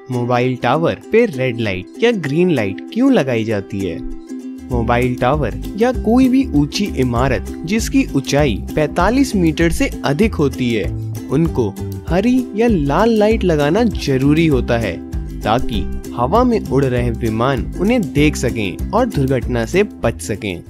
Mobile tower पे red light या green light क्यों लगाई जाती है? मोबाइल टावर या कोई भी ऊंची इमारत जिसकी ऊंचाई 45 मीटर से अधिक होती है, उनको हरी या लाल लाइट लगाना जरूरी होता है ताकि हवा में उड़ रहे विमान उन्हें देख सकें और दुर्घटना से बच सकें।